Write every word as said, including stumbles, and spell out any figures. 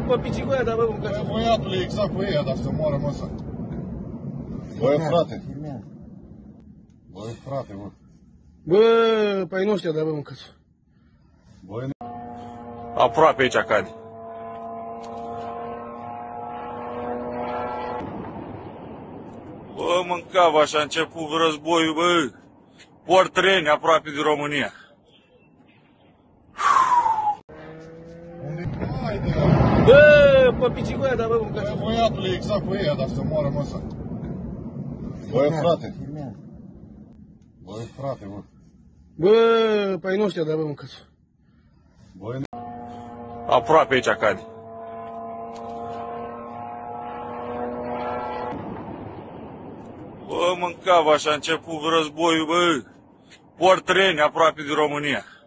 pe picicoaia, dar bă, mâncați. Băiatul e exact pe ea, dar să moară măsa. Băi, frate. Băi, frate, bă. Bă, pe ai noștri, dar bă, mâncați. Băi, aproape aici cade. Bă, mâncava, așa a început războiul, bă. Port treni aproape de România. haide. Bă, pe picicoaia, dar bă, mâncați. Băiatul e exact pe ea, dar să moară măsa. Băi, frate. Băi, frate, bă. Bă, pe ai noștri, dar bă, mâncați. Băi, Aproape aici cade. Bă, mâncava, așa a început războiul, bă. Port treni aproape de România.